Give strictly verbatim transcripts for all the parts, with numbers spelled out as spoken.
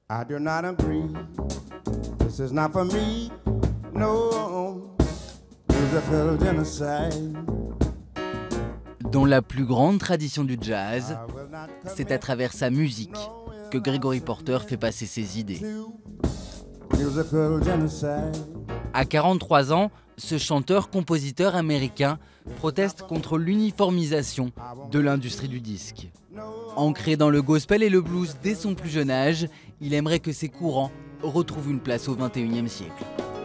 I do not agree. This is not for me. No. Musical genocide. Dans la plus grande tradition du jazz, c'est à travers sa musique que Gregory Porter fait passer ses idées. À quarante-trois ans, ce chanteur-compositeur américain proteste contre l'uniformisation de l'industrie du disque. Ancré dans le gospel et le blues dès son plus jeune âge, il aimerait que ces courants retrouvent une place au vingt et unième siècle.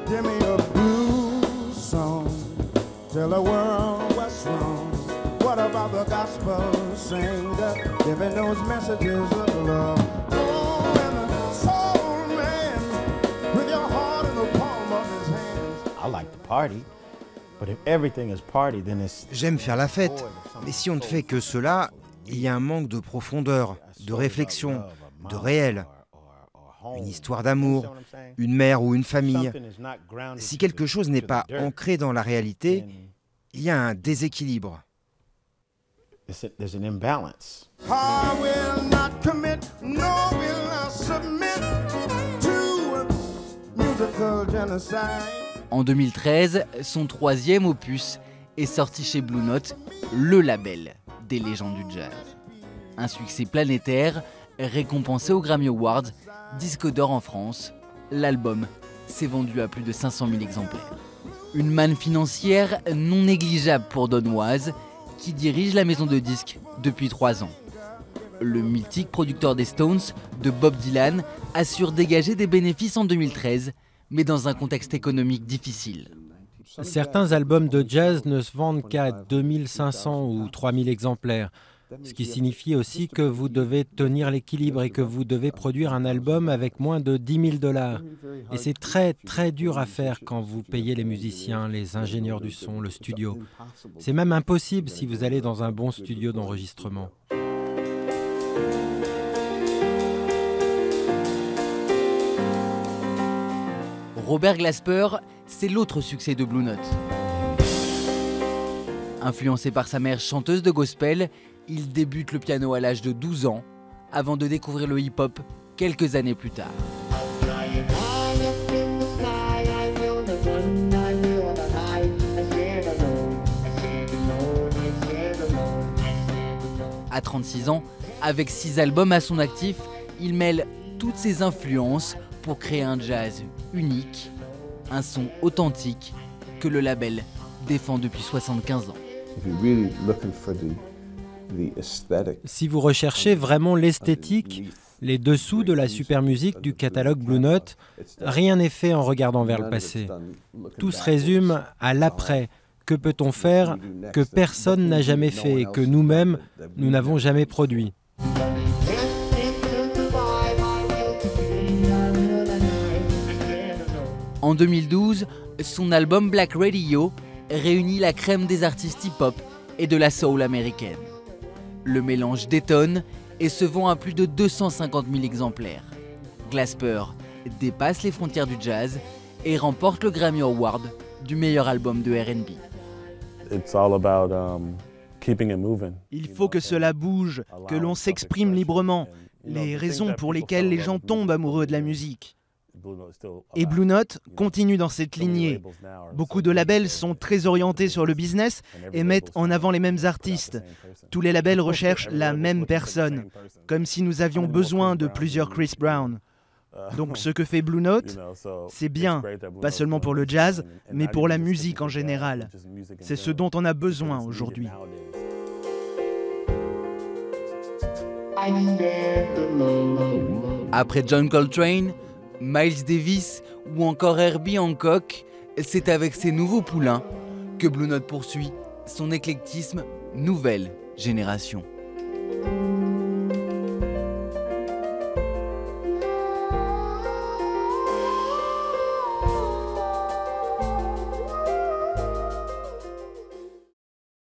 What about the gospel singer giving those messages of love? Oh, and the soul man with your heart in the palm of his hands. I like to party, but if everything is party, then it's. J'aime faire la fête, mais si on ne fait que cela, il y a un manque de profondeur, de réflexion, de réel. Une histoire d'amour, une mère ou une famille. Si quelque chose n'est pas ancré dans la réalité, il y a un déséquilibre. There's an imbalance. I will not commit, no will not submit to musical genocide. En deux mille treize, son troisième opus est sorti chez Blue Note, le label des légendes du jazz. Un succès planétaire, récompensé aux Grammy Awards, disque d'or en France, l'album s'est vendu à plus de cinq cent mille exemplaires. Une manne financière non négligeable pour Don Was, qui dirige la maison de disques depuis trois ans. Le mythique producteur des Stones, de Bob Dylan, assure dégager des bénéfices en deux mille treize, mais dans un contexte économique difficile. Certains albums de jazz ne se vendent qu'à deux mille cinq cents ou trois mille exemplaires, ce qui signifie aussi que vous devez tenir l'équilibre et que vous devez produire un album avec moins de dix mille dollars. Et c'est très très dur à faire quand vous payez les musiciens, les ingénieurs du son, le studio. C'est même impossible si vous allez dans un bon studio d'enregistrement. Robert Glasper, c'est l'autre succès de Blue Note. Influencé par sa mère chanteuse de gospel, il débute le piano à l'âge de douze ans, avant de découvrir le hip-hop quelques années plus tard. À trente-six ans, avec six albums à son actif, il mêle toutes ses influences pour créer un jazz unique, un son authentique que le label défend depuis soixante-quinze ans. Si vous recherchez vraiment l'esthétique, les dessous de la super musique du catalogue Blue Note, rien n'est fait en regardant vers le passé. Tout se résume à l'après. Que peut-on faire que personne n'a jamais fait et que nous-mêmes, nous n'avons jamais produit? En deux mille douze, son album Black Radio réunit la crème des artistes hip-hop et de la soul américaine. Le mélange détonne et se vend à plus de deux cent cinquante mille exemplaires. Glasper dépasse les frontières du jazz et remporte le Grammy Award du meilleur album de R and B. It's all about, um, keeping it moving. Il faut que cela bouge, que l'on s'exprime librement, les raisons pour lesquelles les gens tombent amoureux de la musique. Et Blue Note continue dans cette lignée. Beaucoup de labels sont très orientés sur le business et mettent en avant les mêmes artistes. Tous les labels recherchent la même personne, comme si nous avions besoin de plusieurs Chris Brown. Donc ce que fait Blue Note, c'est bien, pas seulement pour le jazz, mais pour la musique en général. C'est ce dont on a besoin aujourd'hui. Après John Coltrane, Miles Davis ou encore Herbie Hancock, c'est avec ces nouveaux poulains que Blue Note poursuit son éclectisme nouvelle génération.